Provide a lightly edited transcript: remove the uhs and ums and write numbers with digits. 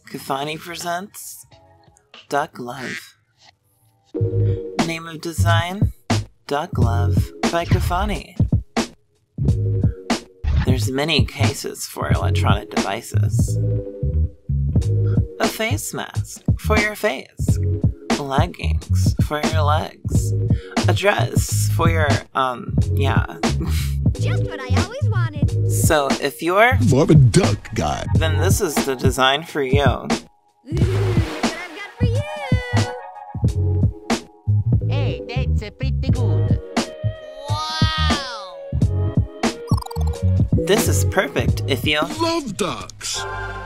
Kaphonie presents Duck Love. Name of design, Duck Love by Kaphonie. There's many cases for electronic devices. A face mask for your face. Leggings for your legs. A dress for your, yeah. Just what I always wanted. So if you're more of a duck guy, then this is the design for you. What I've got for you. Hey, that's pretty good. Wow. This is perfect if you love ducks.